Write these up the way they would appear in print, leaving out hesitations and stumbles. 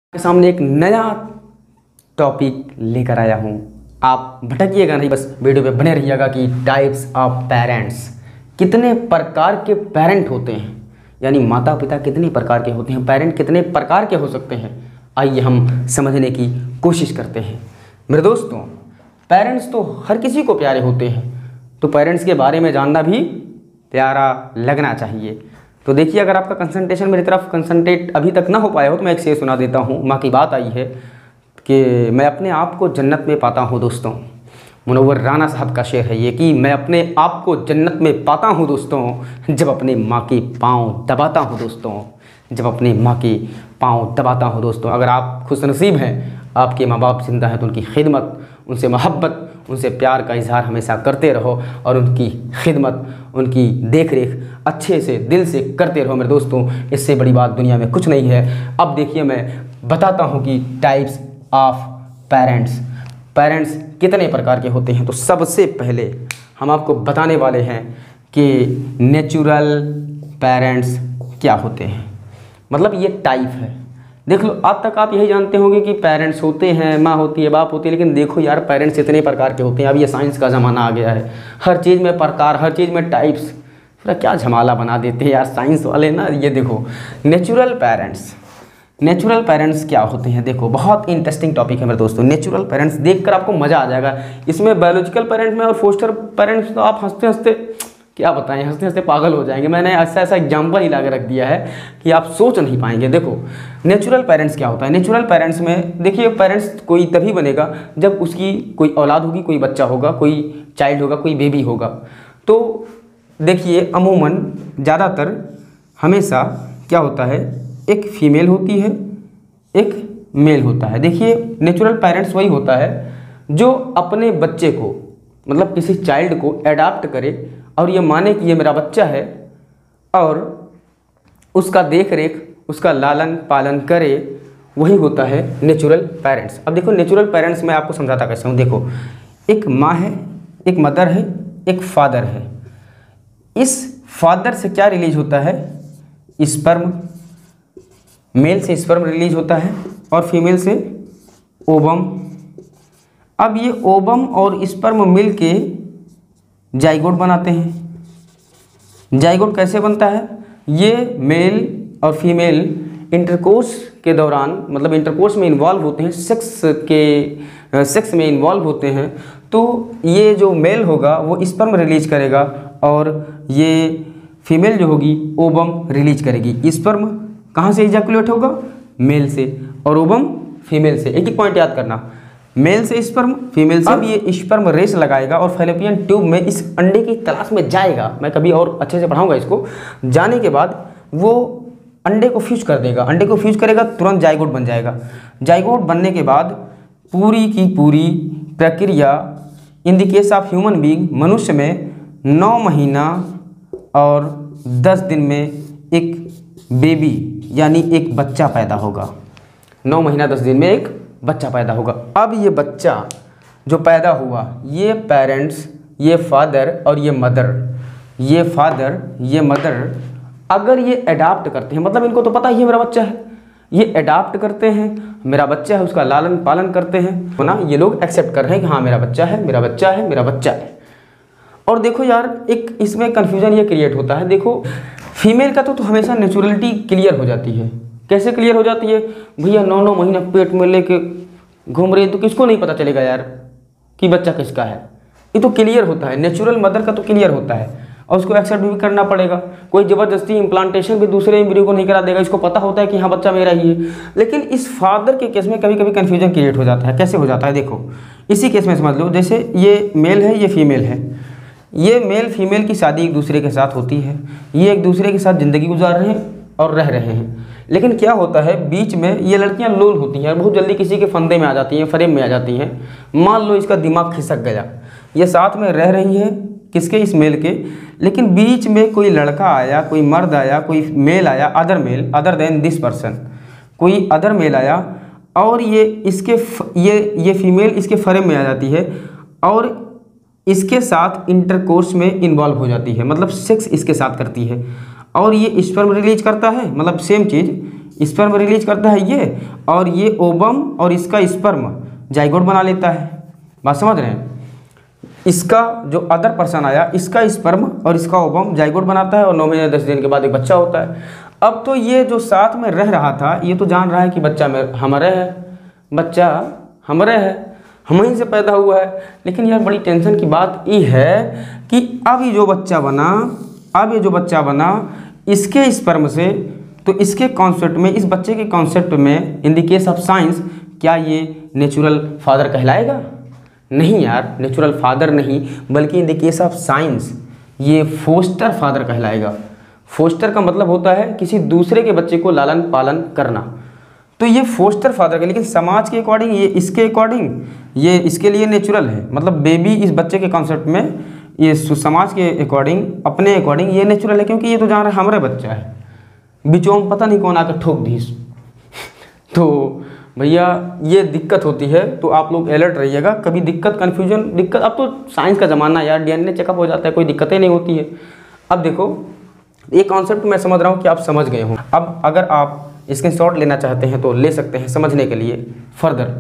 के सामने एक नया टॉपिक लेकर आया हूँ। आप भटकिएगा नहीं, बस वीडियो पे बने रहिएगा कि टाइप्स ऑफ पेरेंट्स, कितने प्रकार के पेरेंट होते हैं, यानी माता पिता कितने प्रकार के होते हैं, पेरेंट कितने प्रकार के हो सकते हैं। आइए हम समझने की कोशिश करते हैं। मेरे दोस्तों, पेरेंट्स तो हर किसी को प्यारे होते हैं, तो पेरेंट्स के बारे में जानना भी प्यारा लगना चाहिए। तो देखिए, अगर आपका कंसंट्रेशन मेरी तरफ कंसंट्रेट अभी तक ना हो पाया हो तो मैं एक शेर सुना देता हूँ। माँ की बात आई है कि मैं अपने आप को जन्नत में पाता हूँ। दोस्तों, मुनव्वर राना साहब का शेर है ये कि मैं अपने आप को जन्नत में पाता हूँ दोस्तों, जब अपने माँ के पाँव दबाता हूँ दोस्तों, जब अपने माँ के पाँव दबाता हूँ दोस्तों। अगर आप खुशनसीब हैं, आपके माँ बाप जिंदा हैं, तो उनकी खिदमत, उनसे मोहब्बत, उनसे प्यार का इजहार हमेशा करते रहो और उनकी खिदमत, उनकी देख रेख अच्छे से दिल से करते रहो। मेरे दोस्तों, इससे बड़ी बात दुनिया में कुछ नहीं है। अब देखिए, मैं बताता हूँ कि टाइप्स ऑफ पेरेंट्स कितने प्रकार के होते हैं। तो सबसे पहले हम आपको बताने वाले हैं कि नेचुरल पेरेंट्स क्या होते हैं, मतलब ये टाइप है। देख लो, अब तक आप यही जानते होंगे कि पेरेंट्स होते हैं, माँ होती है, बाप होती है, लेकिन देखो यार, पेरेंट्स इतने प्रकार के होते हैं। अब ये साइंस का ज़माना आ गया है, हर चीज़ में प्रकार, हर चीज़ में टाइप्स, पूरा क्या झमाला बना देते हैं यार साइंस वाले ना। ये देखो, नेचुरल पेरेंट्स क्या होते हैं। देखो, बहुत इंटरेस्टिंग टॉपिक है मेरे दोस्तों। नेचुरल पेरेंट्स देखकर आपको मज़ा आ जाएगा। इसमें बायोलॉजिकल पेरेंट्स में और फोस्टर पेरेंट्स तो आप हंसते हंसते क्या बताएं, हंसते हंसते पागल हो जाएंगे। मैंने ऐसा एग्जाम्पल ही ला के रख दिया है कि आप सोच नहीं पाएंगे। देखो, नेचुरल पेरेंट्स क्या होता है। नेचुरल पेरेंट्स में देखिए, पेरेंट्स कोई तभी बनेगा जब उसकी कोई औलाद होगी, कोई बच्चा होगा, कोई चाइल्ड होगा, कोई बेबी होगा। तो देखिए, अमूमन ज़्यादातर हमेशा क्या होता है, एक फीमेल होती है, एक मेल होता है। देखिए, नेचुरल पेरेंट्स वही होता है जो अपने बच्चे को, मतलब किसी चाइल्ड को एडाप्ट करे और ये माने कि ये मेरा बच्चा है और उसका देख रेख, उसका लालन पालन करे, वही होता है नेचुरल पेरेंट्स। अब देखो, नेचुरल पेरेंट्स मैं आपको समझाता कैसे हूँ। देखो, एक माँ है, एक मदर है, एक फादर है। इस फादर से क्या रिलीज होता है, स्पर्म, मेल से स्पर्म रिलीज होता है और फीमेल से ओवम। अब ये ओवम और स्पर्म मिल के जाइगोट बनाते हैं। जाइगोट कैसे बनता है, ये मेल और फीमेल इंटरकोर्स के दौरान, मतलब इंटरकोर्स में इन्वॉल्व होते हैं, सेक्स में इन्वॉल्व होते हैं, तो ये जो मेल होगा वो स्पर्म रिलीज करेगा और ये फीमेल जो होगी ओवम रिलीज करेगी। स्पर्म कहाँ से इजैकुलेट होगा, मेल से, और ओवम फीमेल से। एक ही पॉइंट याद करना, मेल से स्पर्म, फीमेल से। अब ये स्पर्म रेस लगाएगा और फैलोपियन ट्यूब में इस अंडे की तलाश में जाएगा। मैं कभी और अच्छे से पढ़ाऊंगा इसको। जाने के बाद वो अंडे को फ्यूज कर देगा, अंडे को फ्यूज करेगा, तुरंत जाइगोट बन जाएगा। जाइगोट बनने के बाद पूरी की पूरी प्रक्रिया in the case of human being, मनुष्य में 9 महीना और 10 दिन में एक बेबी यानी एक बच्चा पैदा होगा। 9 महीना 10 दिन में एक बच्चा पैदा होगा। अब ये बच्चा जो पैदा हुआ, ये पेरेंट्स, ये फादर और ये मदर, अगर ये अडाप्ट करते हैं, मतलब इनको तो पता ही है मेरा बच्चा है, ये अडाप्ट करते हैं, मेरा बच्चा है, उसका लालन पालन करते हैं, तो ना ये लोग एक्सेप्ट कर रहे हैं कि हाँ मेरा बच्चा है, मेरा बच्चा है, मेरा बच्चा है। और देखो यार, एक इसमें कन्फ्यूजन ये क्रिएट होता है। देखो, फीमेल का तो हमेशा नेचुरलिटी क्लियर हो जाती है। कैसे क्लियर हो जाती है भैया, 9 महीना पेट में लेके घूम रही है, तो किसको नहीं पता चलेगा यार कि बच्चा किसका है। ये तो क्लियर होता है, नेचुरल मदर का तो क्लियर होता है और उसको एक्सेप्ट भी करना पड़ेगा। कोई ज़बरदस्ती इम्प्लांटेशन भी दूसरे एम्ब्रियो को नहीं करा देगा, इसको पता होता है कि हाँ बच्चा मेरा ही है। लेकिन इस फादर के केस में कभी कभी कन्फ्यूजन क्रिएट हो जाता है। कैसे हो जाता है, देखो इसी केस में समझ लो, जैसे ये मेल है, ये फीमेल है, ये मेल फीमेल की शादी एक दूसरे के साथ होती है, ये एक दूसरे के साथ ज़िंदगी गुजार रहे हैं और रह रहे हैं। लेकिन क्या होता है, बीच में ये लड़कियां लोल होती हैं और बहुत जल्दी किसी के फंदे में आ जाती हैं, फ्रेम में आ जाती हैं। मान लो इसका दिमाग खिसक गया, ये साथ में रह रही है किसके, इस मेल के, लेकिन बीच में कोई लड़का आया, कोई मर्द आया, कोई मेल आया, अदर देन दिस पर्सन, कोई अदर मेल आया और ये फीमेल इसके फ्रेम में आ जाती है और इसके साथ इंटरकोर्स में इन्वॉल्व हो जाती है, मतलब सेक्स इसके साथ करती है और ये स्पर्म रिलीज करता है, मतलब सेम चीज़ स्पर्म रिलीज करता है ये, और ये ओवम और इसका स्पर्म जाइगोट बना लेता है। बात समझ रहे हैं? इसका जो अदर पर्सन आया, इसका स्पर्म और इसका ओवम जाइगोट बनाता है और 9 महीने 10 दिन के बाद एक बच्चा होता है। अब तो ये जो साथ में रह रहा था ये तो जान रहा है कि बच्चा हमारे है, बच्चा हमारे है, हम ही से पैदा हुआ है। लेकिन यार बड़ी टेंशन की बात ये है कि अब ये जो बच्चा बना इसके स्पर्म से, तो इसके कॉन्सेप्ट में, इस बच्चे के कॉन्सेप्ट में in the case of science क्या ये नेचुरल फादर कहलाएगा? नहीं यार, नेचुरल फादर नहीं, बल्कि in the case of science ये फोस्टर फादर कहलाएगा। फोस्टर का मतलब होता है किसी दूसरे के बच्चे को लालन पालन करना, तो ये फोस्टर फादर का। लेकिन समाज के अकॉर्डिंग, ये इसके अकॉर्डिंग, ये इसके लिए नेचुरल है। मतलब बेबी इस बच्चे के कॉन्सेप्ट में, ये समाज के अकॉर्डिंग, अपने अकॉर्डिंग ये नेचुरल है, क्योंकि ये तो जान रहे हमारे बच्चा है। बिचों में पता नहीं कौन आकर ठोक दी तो भैया ये दिक्कत होती है, तो आप लोग अलर्ट रहिएगा। कभी दिक्कत, कन्फ्यूजन, अब तो साइंस का ज़माना यार, DNA चेकअप हो जाता है, कोई दिक्कतें नहीं होती है। अब देखो ये कॉन्सेप्ट मैं समझ रहा हूँ कि आप समझ गए हो। अब अगर आप स्क्रीनशॉट लेना चाहते हैं तो ले सकते हैं समझने के लिए फर्दर।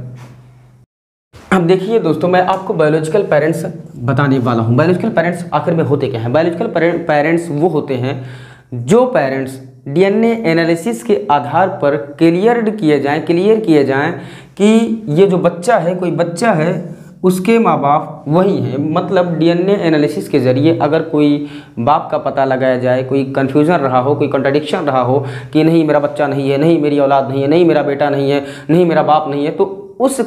अब देखिए दोस्तों, मैं आपको बायोलॉजिकल पेरेंट्स बताने वाला हूँ। बायोलॉजिकल पेरेंट्स आखिर में होते क्या हैं? बायोलॉजिकल पेरेंट्स वो होते हैं जो पेरेंट्स DNA एनालिसिस के आधार पर क्लियर किए जाएं कि ये जो बच्चा है, कोई बच्चा है, उसके माँ बाप वही हैं। मतलब DNA एनालिसिस के ज़रिए अगर कोई बाप का पता लगाया जाए, कोई कन्फ्यूज़न रहा हो, कोई कॉन्ट्रडिक्शन रहा हो कि नहीं मेरा बच्चा नहीं है, नहीं मेरी औलाद नहीं है, नहीं मेरा बेटा नहीं है, नहीं मेरा बाप नहीं है, तो उस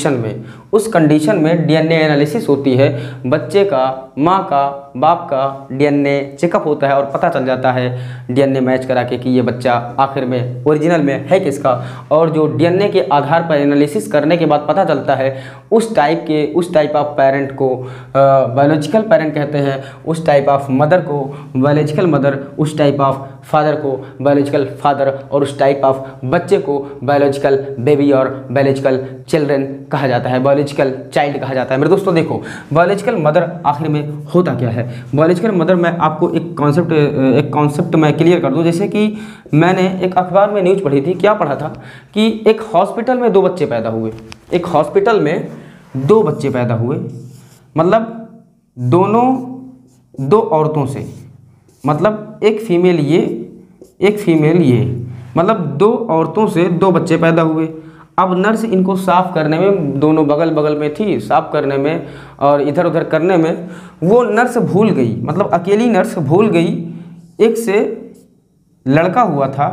कंडीशन में DNA एनालिसिस होती है। बच्चे का, माँ का, बाप का DNA चेकअप होता है और पता चल जाता है DNA मैच करा के कि ये बच्चा आखिर में ओरिजिनल में है किसका। और जो DNA के आधार पर एनालिसिस करने के बाद पता चलता है, उस टाइप ऑफ पेरेंट को बायोलॉजिकल पेरेंट कहते हैं, उस टाइप ऑफ मदर को बायोलॉजिकल मदर, उस टाइप ऑफ फादर को बायोलॉजिकल फादर, और उस टाइप ऑफ बच्चे को बायोलॉजिकल बेबी और बायोलॉजिकल चिल्ड्रन कहा जाता है, बायोलॉजिकल चाइल्ड कहा जाता है। मेरे दोस्तों देखो, बायोलॉजिकल मदर आखिर में होता क्या है? बायोलॉजिकल मदर, मैं आपको एक कॉन्सेप्ट मैं क्लियर कर दूं। जैसे कि मैंने एक अखबार में न्यूज़ पढ़ी थी। क्या पढ़ा था कि एक हॉस्पिटल में 2 बच्चे पैदा हुए। एक हॉस्पिटल में 2 बच्चे पैदा हुए, मतलब दोनों 2 औरतों से, मतलब एक फीमेल ये, एक फीमेल ये, मतलब 2 औरतों से 2 बच्चे पैदा हुए। अब नर्स इनको साफ़ करने में, दोनों बगल बगल में थी, साफ़ करने में और इधर उधर करने में वो नर्स भूल गई, मतलब अकेली नर्स भूल गई, एक से लड़का हुआ था,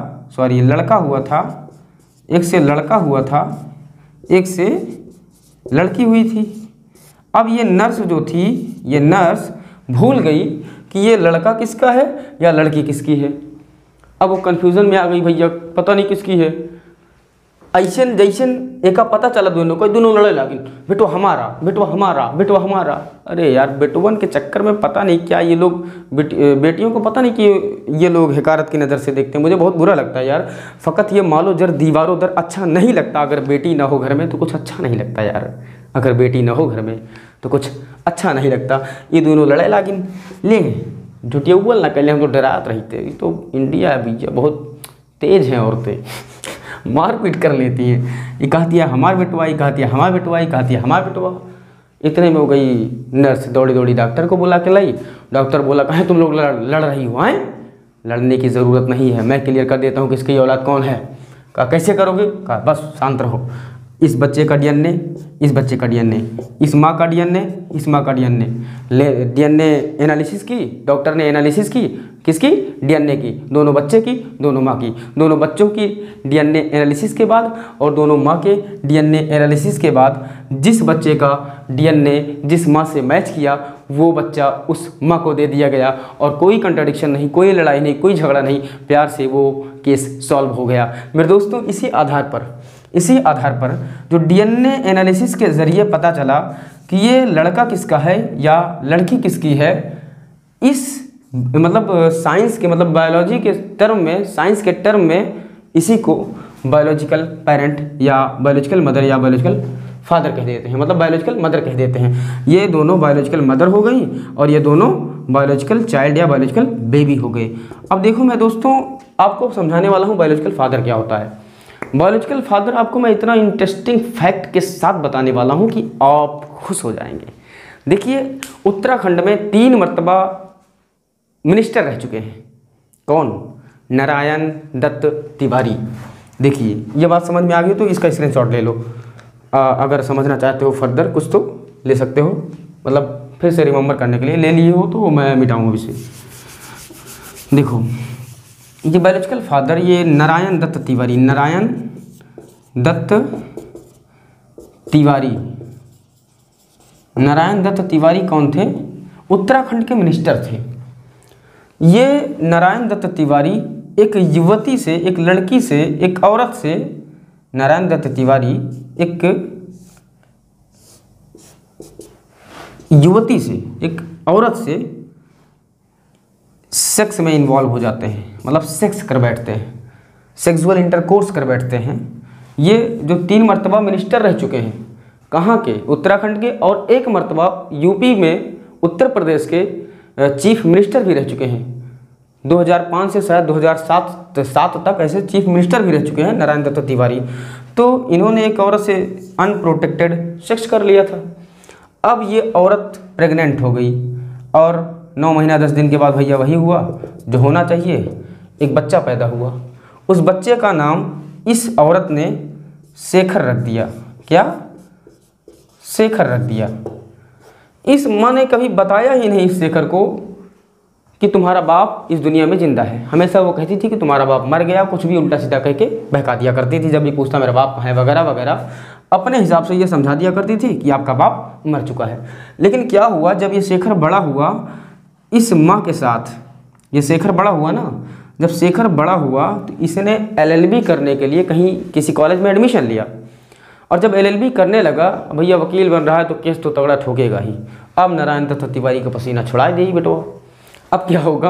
एक से लड़का हुआ था, एक से लड़की हुई थी। अब ये नर्स जो थी, ये नर्स भूल गई कि ये लड़का किसका है या लड़की किसकी है। अब वो कन्फ्यूज़न में आ गई, भैया पता नहीं किसकी है। ऐसन जैसन एक पता चला दोनों को, दोनों लड़े लगे, बेटो हमारा, बेटो हमारा, बेटो हमारा। अरे यार, बेटवन के चक्कर में पता नहीं क्या ये लोग बेटियों को पता नहीं कि ये लोग हकारत की नज़र से देखते हैं। मुझे बहुत बुरा लगता है यार। फ़कत ये मालो जर दीवारों दर अच्छा नहीं लगता। अगर बेटी ना हो घर में तो कुछ अच्छा नहीं लगता यार। अगर बेटी ना हो घर में तो कुछ अच्छा नहीं लगता। ये दोनों लड़े लागिन ले झुटिया बोल ना कर ले, हम तो डरात रहते। ये तो इंडिया है भैया, बहुत तेज़ हैं औरतें, मारपीट कर लेती हैं। ये कहती है हमार बेटवा, ये कहती है हमार बेटवा, ये कहती है हमार बेटवा। इतने में हो गई नर्स दौड़ी दौड़ी डॉक्टर को बुला के लाई। डॉक्टर बोला कहें तुम लोग लड़ रही हो? हैं, लड़ने की ज़रूरत नहीं है, मैं क्लियर कर देता हूँ कि इसकी औलाद कौन है। कहा कैसे करोगे? कहा बस शांत रहो। इस बच्चे का DNA, इस बच्चे का DNA, इस माँ का DNA, इस माँ का DNA DNA एनालिसिस की। डॉक्टर ने एनालिसिस की किसकी? DNA की, दोनों बच्चे की, दोनों माँ की। दोनों बच्चों की DNA एनालिसिस के बाद और दोनों माँ के DNA एनालिसिस के बाद जिस बच्चे का DNA जिस माँ से मैच किया वो बच्चा उस माँ को दे दिया गया। और कोई कंट्राडिक्शन नहीं, कोई लड़ाई नहीं, कोई झगड़ा नहीं, प्यार से वो केस सॉल्व हो गया। मेरे दोस्तों, इसी आधार पर जो DNA एनालिसिस के ज़रिए पता चला कि ये लड़का किसका है या लड़की किसकी है, इस मतलब साइंस के, मतलब बायोलॉजी के टर्म में, साइंस के टर्म में इसी को बायोलॉजिकल पेरेंट या बायोलॉजिकल मदर या बायोलॉजिकल फादर कह देते हैं, मतलब बायोलॉजिकल मदर कह देते हैं। ये दोनों बायोलॉजिकल मदर हो गई और ये दोनों बायोलॉजिकल चाइल्ड या बायोलॉजिकल बेबी हो गए। अब देखो मैं दोस्तों आपको समझाने वाला हूँ बायोलॉजिकल फादर क्या होता है। बायोलॉजिकल फादर आपको मैं इतना इंटरेस्टिंग फैक्ट के साथ बताने वाला हूँ कि आप खुश हो जाएंगे। देखिए उत्तराखंड में 3 मरतबा मिनिस्टर रह चुके हैं। कौन? नारायण दत्त तिवारी। देखिए ये बात समझ में आ गई तो इसका स्क्रीनशॉट ले लो। अगर समझना चाहते हो फर्दर कुछ तो ले सकते हो, मतलब फिर से रिमेंबर करने के लिए ले लिए हो तो मैं मिटाऊंगा इसे। देखो ये बायोलॉजिकल फादर ये नारायण दत्त तिवारी, नारायण दत्त तिवारी, नारायण दत्त तिवारी कौन थे? उत्तराखंड के मिनिस्टर थे। ये नारायण दत्त तिवारी एक युवती से, एक लड़की से, एक औरत से, नारायण दत्त तिवारी एक युवती से, एक औरत से सेक्स में इन्वॉल्व हो जाते हैं, मतलब सेक्स कर बैठते हैं, सेक्सुअल इंटरकोर्स कर बैठते हैं। ये जो 3 मरतबा मिनिस्टर रह चुके हैं, कहाँ के? उत्तराखंड के, और 1 मरतबा यूपी में उत्तर प्रदेश के चीफ मिनिस्टर भी रह चुके हैं। 2005 से शायद 2007 तक ऐसे चीफ मिनिस्टर भी रह चुके हैं नारायण दत्त तिवारी। तो इन्होंने एक औरत से अनप्रोटेक्टेड सेक्स कर लिया था। अब ये औरत प्रेग्नेंट हो गई और 9 महीना 10 दिन के बाद भैया वही हुआ जो होना चाहिए, एक बच्चा पैदा हुआ। उस बच्चे का नाम इस औरत ने शेखर रख दिया। क्या? शेखर रख दिया। इस माँ ने कभी बताया ही नहीं इस शेखर को कि तुम्हारा बाप इस दुनिया में जिंदा है। हमेशा वो कहती थी कि तुम्हारा बाप मर गया, कुछ भी उल्टा सीधा कह के बहका दिया करती थी। जब भी पूछता मेरा बाप है वगैरह वगैरह, अपने हिसाब से ये समझा दिया करती थी कि आपका बाप मर चुका है। लेकिन क्या हुआ, जब ये शेखर बड़ा हुआ इस माँ के साथ, ये शेखर बड़ा हुआ ना, जब शेखर बड़ा हुआ तो इसने LLB करने के लिए कहीं किसी कॉलेज में एडमिशन लिया। और जब LLB करने लगा, भैया वकील बन रहा है तो केस तो तगड़ा ठोकेगा ही। अब नारायण दत्त तिवारी का पसीना छुड़ा दे बेटो। अब क्या होगा,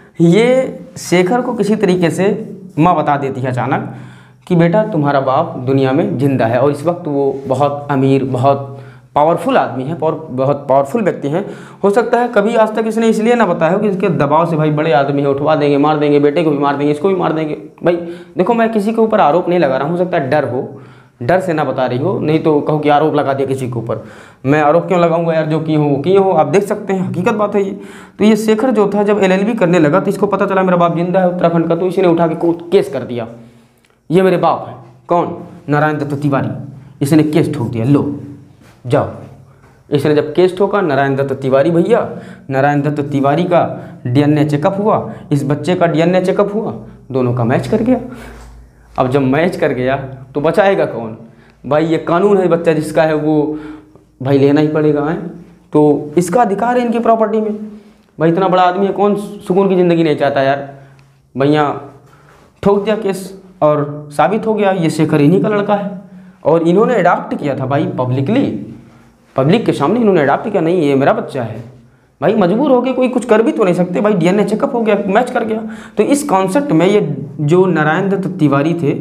ये शेखर को किसी तरीके से माँ बता देती है अचानक कि बेटा तुम्हारा बाप दुनिया में जिंदा है। और इस वक्त वो बहुत अमीर, बहुत पावरफुल आदमी है, बहुत पावरफुल व्यक्ति हैं। हो सकता है कभी आज तक इसने इसलिए ना बताया हो कि इसके दबाव से भाई बड़े आदमी है, उठवा देंगे, मार देंगे, बेटे को भी मार देंगे, इसको भी मार देंगे। भाई देखो मैं किसी के ऊपर आरोप नहीं लगा रहा हूँ, हो सकता है डर हो, डर से ना बता रही हो, नहीं तो कहो कि आरोप लगा दिया किसी के ऊपर। मैं आरोप क्यों लगाऊंगा यार, जो किए हो वो किए हो, आप देख सकते हैं, हकीकत बात है ये। तो ये शेखर जो था जब LLB करने लगा तो इसको पता चला मेरा बाप जिंदा है उत्तराखंड का, तो इसी ने उठा के केस कर दिया, ये मेरे बाप है। कौन? नारायण दत्त तिवारी। इसने केस ठोक दिया, लो जाओ। इसने जब केस ठोका, नारायण दत्त तिवारी भैया, नारायण दत्त तिवारी का DNA चेकअप हुआ, इस बच्चे का DNA चेकअप हुआ, दोनों का मैच कर गया। अब जब मैच कर गया तो बचाएगा कौन? भाई ये कानून है, बच्चा जिसका है वो भाई लेना ही पड़ेगा है। तो इसका अधिकार है इनकी प्रॉपर्टी में। भाई इतना बड़ा आदमी है, कौन सुकून की ज़िंदगी नहीं चाहता यार। भैया ठोक दिया केस और साबित हो गया ये शेखर इन्हीं का लड़का है। और इन्होंने अडॉप्ट किया था भाई पब्लिकली, पब्लिक के सामने इन्होंने अडॉप्ट किया, नहीं ये मेरा बच्चा है। भाई मजबूर हो गए, कोई कुछ कर भी तो नहीं सकते। भाई DNA चेकअप हो गया, मैच कर गया। तो इस कॉन्सेप्ट में ये जो नारायण दत्त तिवारी थे,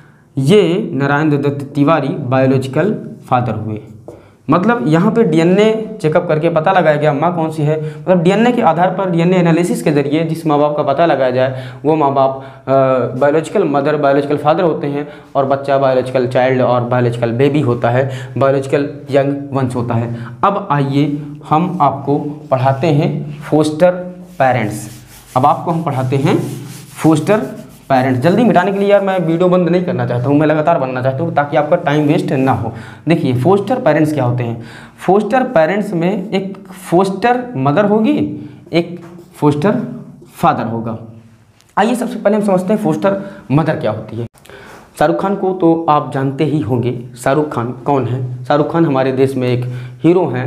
ये नारायण दत्त तिवारी बायोलॉजिकल फादर हुए। मतलब यहाँ पे DNA चेकअप करके पता लगाया गया माँ कौन सी है। मतलब DNA के आधार पर, DNA एनालिसिस के जरिए जिस माँ बाप का पता लगाया जाए वो माँ बाप बायोलॉजिकल मदर, बायोलॉजिकल फादर होते हैं, और बच्चा बायोलॉजिकल चाइल्ड और बायोलॉजिकल बेबी होता है, बायोलॉजिकल यंग वंस होता है। अब आइए हम आपको पढ़ाते हैं फोस्टर पेरेंट्स। अब आपको हम पढ़ाते हैं फोस्टर पेरेंट्स। जल्दी मिटाने के लिए यार मैं वीडियो बंद नहीं करना चाहता हूँ, मैं लगातार बनना चाहता हूँ ताकि आपका टाइम वेस्ट ना हो। देखिए फोस्टर पेरेंट्स क्या होते हैं। फोस्टर पेरेंट्स में एक फोस्टर मदर होगी, एक फोस्टर फादर होगा। आइए सबसे पहले हम समझते हैं फोस्टर मदर क्या होती है। शाहरुख खान को तो आप जानते ही होंगे। शाहरुख खान कौन है? शाहरुख खान हमारे देश में एक हीरो हैं,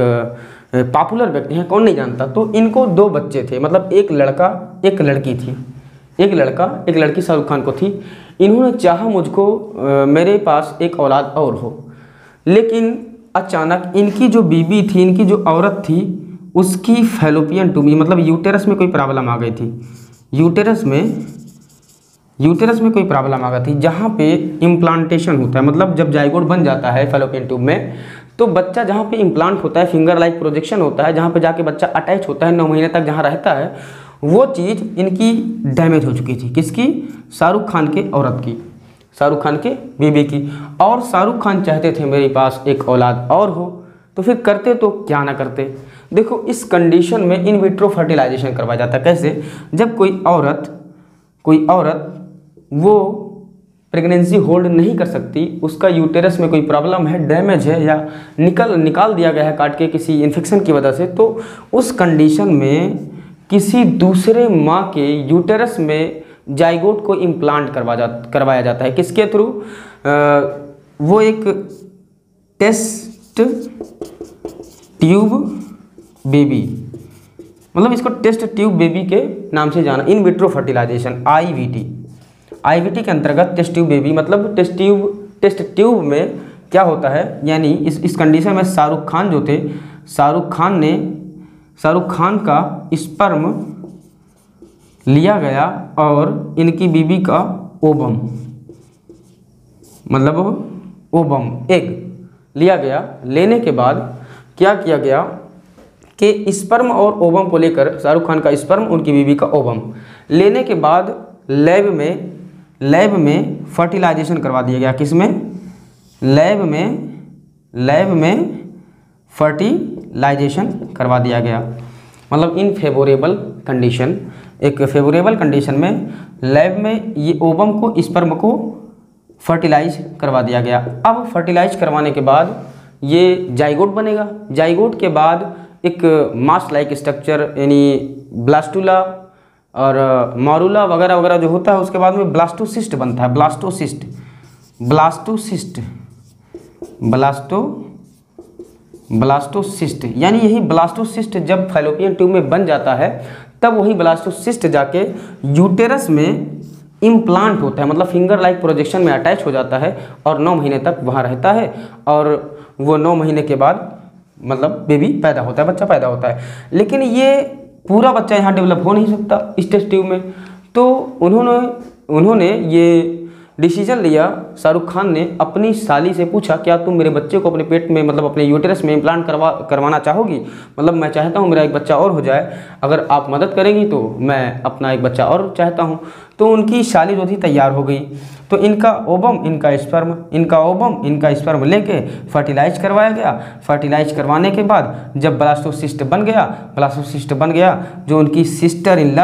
एक पॉपुलर व्यक्ति हैं, कौन नहीं जानता। तो इनको 2 बच्चे थे, मतलब एक लड़का एक लड़की थी, एक लड़का एक लड़की शाहरुख खान को थी। इन्होंने चाहा मुझको मेरे पास एक औलाद और हो, लेकिन अचानक इनकी जो बीबी थी, इनकी जो औरत थी, उसकी फैलोपियन ट्यूब मतलब यूटेरस में कोई प्रॉब्लम आ गई थी। यूटेरस में यूटेरस में कोई प्रॉब्लम आ गई थी, जहाँ पे इम्प्लांटेशन होता है, मतलब जब जाइगोट बन जाता है फैलोपियन ट्यूब में, तो बच्चा जहाँ पे इम्प्लांट होता है, फिंगर लाइक प्रोजेक्शन होता है, जहाँ पे जाके बच्चा अटैच होता है 9 महीने तक जहाँ रहता है, वो चीज़ इनकी डैमेज हो चुकी थी। किसकी? शाहरुख खान के औरत की, शाहरुख खान के बीबी की। और शाहरुख खान चाहते थे मेरे पास एक औलाद और हो, तो फिर करते तो क्या ना करते। देखो इस कंडीशन में इन विट्रो फर्टिलाइजेशन करवाया जाता है। कैसे? जब कोई औरत वो प्रेगनेंसी होल्ड नहीं कर सकती, उसका यूटेरस में कोई प्रॉब्लम है, डैमेज है, या निकाल दिया गया है काट के किसी इन्फेक्शन की वजह से, तो उस कंडीशन में किसी दूसरे माँ के यूटेरस में जाइगोट को इम्प्लांट करवाया जाता है। किसके थ्रू? वो एक टेस्ट ट्यूब बेबी, मतलब इसको टेस्ट ट्यूब बेबी के नाम से जाना, इन विट्रो फर्टिलाइजेशन, आईवीटी के अंतर्गत टेस्ट ट्यूब बेबी, मतलब टेस्ट ट्यूब में क्या होता है, यानी इस कंडीशन में शाहरुख खान जो थे, शाहरुख खान का स्पर्म लिया गया और इनकी बीबी का ओवम, मतलब ओवम एग लिया गया। लेने के बाद क्या किया गया कि स्पर्म और ओवम को लेकर, शाहरुख खान का स्पर्म, उनकी बीबी का ओवम लेने के बाद लैब में फर्टिलाइजेशन करवा दिया गया। किसमें? लैब में फर्टिलाइजेशन करवा दिया गया, मतलब इन फेवरेबल कंडीशन, एक फेवरेबल कंडीशन में लैब में ये ओवम को, स्पर्म को फर्टिलाइज करवा दिया गया। अब फर्टिलाइज करवाने के बाद ये जाइगोट बनेगा। जाइगोट के बाद एक मास लाइक स्ट्रक्चर, यानी ब्लास्टुला और मॉरुला वगैरह वगैरह जो होता है, उसके बाद में ब्लास्टोसिस्ट बनता है। ब्लास्टोसिस्ट, यानी यही ब्लास्टोसिस्ट जब फैलोपियन ट्यूब में बन जाता है, तब वही ब्लास्टोसिस्ट जाके यूटेरस में इम्प्लांट होता है, मतलब फिंगर लाइक प्रोजेक्शन में अटैच हो जाता है और 9 महीने तक वहाँ रहता है। और वो 9 महीने के बाद मतलब बेबी पैदा होता है, बच्चा पैदा होता है। लेकिन ये पूरा बच्चा यहाँ डेवलप हो नहीं सकता इस टेस्ट ट्यूब में, तो उन्होंने ये डिसीजन लिया, शाहरुख खान ने अपनी साली से पूछा, क्या तुम मेरे बच्चे को अपने पेट में, मतलब अपने यूटेरस में इम्प्लांट करवाना चाहोगी? मतलब मैं चाहता हूँ मेरा एक बच्चा और हो जाए, अगर आप मदद करेंगी तो मैं अपना एक बच्चा और चाहता हूँ। तो उनकी साली जो थी तैयार हो गई, तो इनका ओवम इनका स्पर्म लेके फर्टिलाइज करवाया गया। फर्टिलाइज करवाने के बाद जब ब्लास्टोसिस्ट बन गया, जो उनकी सिस्टर इन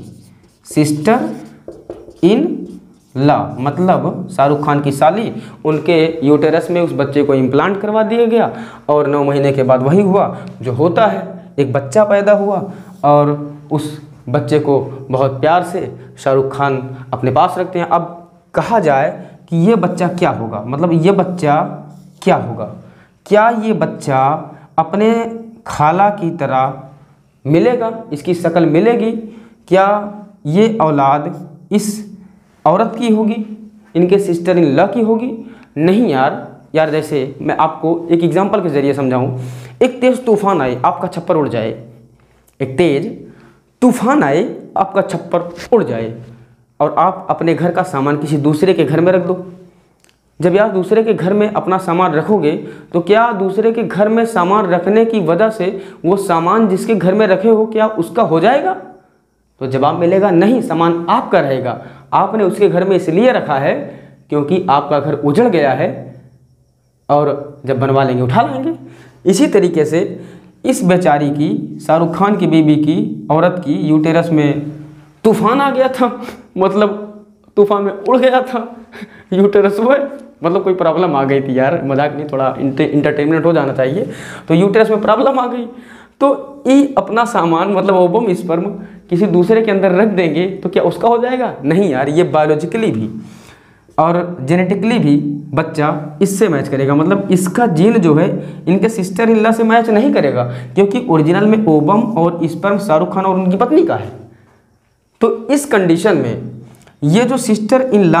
लॉ मतलब शाहरुख खान की साली, उनके यूटेरस में उस बच्चे को इम्प्लांट करवा दिया गया। और 9 महीने के बाद वही हुआ जो होता है, एक बच्चा पैदा हुआ और उस बच्चे को बहुत प्यार से शाहरुख खान अपने पास रखते हैं। अब कहा जाए कि ये बच्चा क्या होगा, मतलब ये बच्चा क्या होगा? क्या ये बच्चा अपने खाला की तरह मिलेगा, इसकी शक्ल मिलेगी? क्या ये औलाद इस औरत की होगी, इनके सिस्टर इन लॉ की होगी? नहीं यार, जैसे मैं आपको एक एग्जांपल के ज़रिए समझाऊं। एक तेज़ तूफान आए, आपका छप्पर उड़ जाए, एक तेज़ तूफान आए, आपका छप्पर उड़ जाए और आप अपने घर का सामान किसी दूसरे के घर में रख दो। जब यार दूसरे के घर में अपना सामान रखोगे, तो क्या दूसरे के घर में सामान रखने की वजह से वो सामान जिसके घर में रखे हो क्या उसका हो जाएगा? तो जवाब मिलेगा नहीं, सामान आपका रहेगा। आपने उसके घर में इसलिए रखा है क्योंकि आपका घर उजड़ गया है और जब बनवा लेंगे उठा लाएंगे। इसी तरीके से इस बेचारी की, शाहरुख खान की बीबी की, औरत की यूटेरस में तूफान आ गया था, मतलब तूफान में उड़ गया था यूटेरस में, मतलब कोई प्रॉब्लम आ गई थी यार, मजाक नहीं, थोड़ा इंटरटेनमेंट हो जाना चाहिए। तो यूटेरस में प्रॉब्लम आ गई, तो ये अपना सामान मतलब ओवम स्पर्म किसी दूसरे के अंदर रख देंगे तो क्या उसका हो जाएगा? नहीं यार, ये बायोलॉजिकली भी और जेनेटिकली भी बच्चा इससे मैच करेगा, मतलब इसका जीन जो है इनके सिस्टर इन लॉ से मैच नहीं करेगा, क्योंकि ओरिजिनल में ओवम और स्पर्म शाहरुख खान और उनकी पत्नी का है। तो इस कंडीशन में ये जो सिस्टर इन लॉ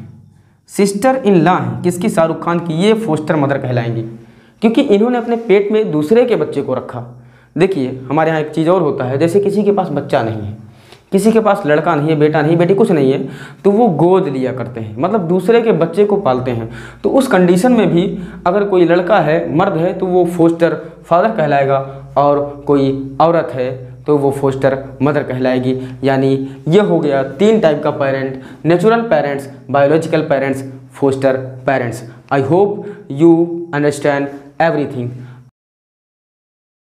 हैं किसकी? शाहरुख खान की, ये फोस्टर मदर कहलाएंगी, क्योंकि इन्होंने अपने पेट में दूसरे के बच्चे को रखा। देखिए हमारे यहाँ एक चीज़ और होता है, जैसे किसी के पास बच्चा नहीं है, किसी के पास लड़का नहीं है, बेटा नहीं, बेटी कुछ नहीं है, तो वो गोद लिया करते हैं, मतलब दूसरे के बच्चे को पालते हैं। तो उस कंडीशन में भी अगर कोई लड़का है, मर्द है, तो वो फोस्टर फादर कहलाएगा, और कोई औरत है तो वो फोस्टर मदर कहलाएगी। यानी ये हो गया 3 टाइप का parent, natural parents, biological parents, foster parents. I hope you understand everything.